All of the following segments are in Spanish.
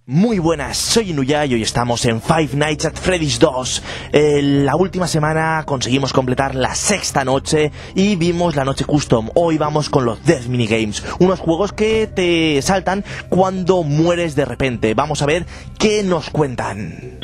Muy buenas, soy Inuya y hoy estamos en Five Nights at Freddy's 2. La última semana conseguimos completar la sexta noche y vimos la noche custom. Hoy vamos con los Death Minigames, unos juegos que te saltan cuando mueres de repente. Vamos a ver qué nos cuentan.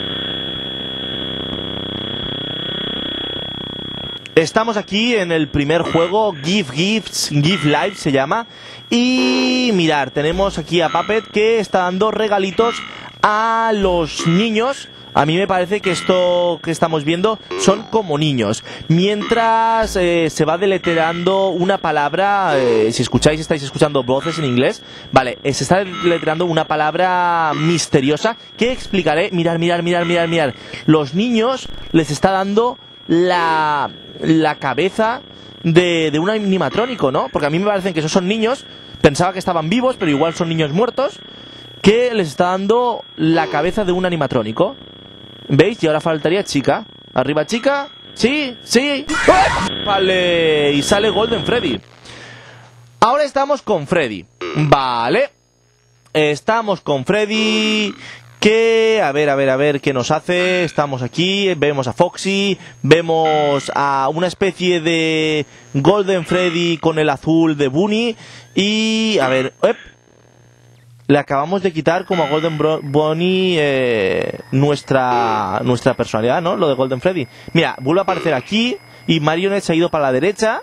Estamos aquí en el primer juego, Give Gifts, Give Life se llama. Y mirar, tenemos aquí a Puppet que está dando regalitos a los niños. A mí me parece que esto que estamos viendo son como niños. Mientras se va deletreando una palabra, si escucháis, estáis escuchando voces en inglés. Vale, se está deletreando una palabra misteriosa que explicaré. Mirar. Los niños les está dando la cabeza de un animatrónico, ¿no? Porque a mí me parecen que esos son niños. Pensaba que estaban vivos, pero igual son niños muertos, que les está dando la cabeza de un animatrónico. ¿Veis? Y ahora faltaría chica. Arriba chica. Sí. Vale. Y sale Golden Freddy. Ahora estamos con Freddy. Vale. Estamos con Freddy. Que, a ver qué nos hace. Estamos aquí, vemos a Foxy, vemos a una especie de Golden Freddy con el azul de Bunny. Y, a ver, le acabamos de quitar como a Golden Bunny nuestra personalidad, ¿no? Lo de Golden Freddy. Mira, vuelve a aparecer aquí y Marionette se ha ido para la derecha.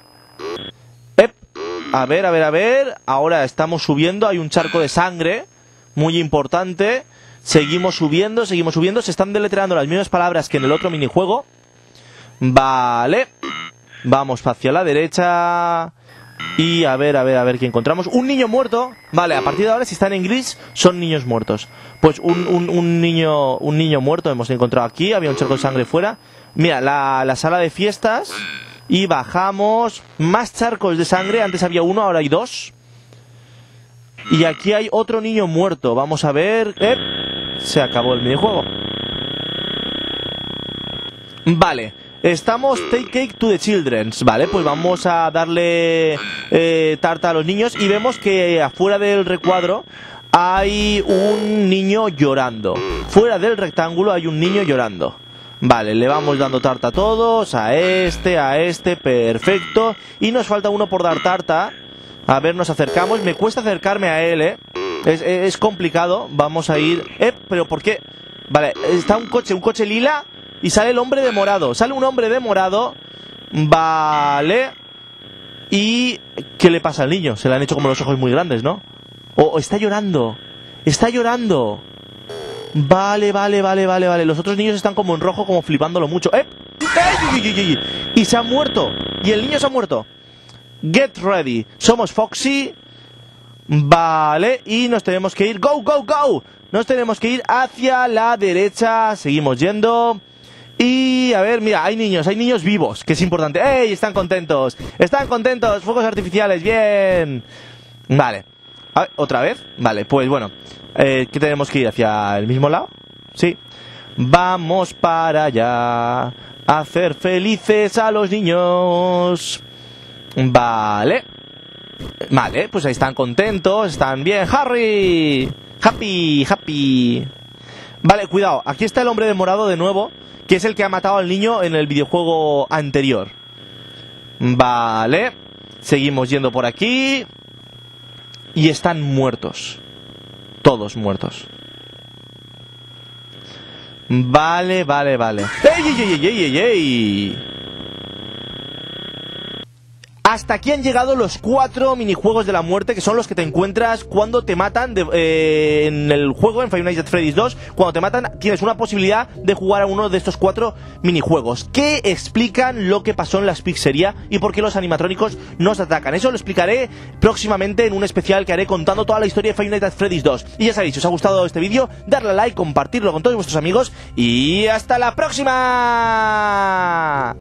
A ver, ahora estamos subiendo, hay un charco de sangre muy importante. Seguimos subiendo, se están deletreando las mismas palabras que en el otro minijuego. Vale. Vamos hacia la derecha. Y a ver qué encontramos. Un niño muerto. Vale, a partir de ahora si están en gris son niños muertos. Pues un niño muerto hemos encontrado aquí. Había un charco de sangre fuera. Mira, la sala de fiestas. Y bajamos. Más charcos de sangre. Antes había uno, ahora hay dos. Y aquí hay otro niño muerto. Vamos a ver. Se acabó el minijuego. Vale. Estamos Take Cake to the Children. Vale, pues vamos a darle tarta a los niños. Y vemos que afuera del recuadro hay un niño llorando. Fuera del rectángulo hay un niño llorando. Vale, le vamos dando tarta a todos. A este, perfecto. Y nos falta uno por dar tarta. A ver, nos acercamos. Me cuesta acercarme a él, Es complicado. Vamos a ir... ¿pero por qué? Vale, está un coche lila. Y sale el hombre de morado. Sale un hombre de morado. Vale. ¿Y qué le pasa al niño? Se le han hecho como los ojos muy grandes, ¿no? Está llorando. Está llorando. Vale. Los otros niños están como en rojo, como flipándolo mucho. Y se ha muerto. Y el niño se ha muerto. Get ready. Somos Foxy. Vale. Y nos tenemos que ir. Go. Nos tenemos que ir hacia la derecha. Seguimos yendo. Y a ver, mira, hay niños vivos, que es importante. ¡Ey! Están contentos. Fuegos artificiales. Bien. Vale. A ver, ¿otra vez? Vale, pues bueno. ¿Qué tenemos que ir? ¿Hacia el mismo lado? Sí. Vamos para allá. Hacer felices a los niños. Vale, pues ahí están contentos, están bien. Harry, happy. Vale, cuidado, aquí está el hombre de morado de nuevo, que es el que ha matado al niño en el videojuego anterior. Vale, seguimos yendo por aquí. Y están muertos. Todos muertos. Vale. ¡Ey! Hasta aquí han llegado los 4 minijuegos de la muerte, que son los que te encuentras cuando te matan en el juego, en Five Nights at Freddy's 2. Cuando te matan tienes una posibilidad de jugar a uno de estos 4 minijuegos, que explican lo que pasó en la pizzería y por qué los animatrónicos nos atacan. Eso lo explicaré próximamente en un especial que haré contando toda la historia de Five Nights at Freddy's 2. Y ya sabéis, si os ha gustado este vídeo, darle a like, compartirlo con todos vuestros amigos y ¡hasta la próxima!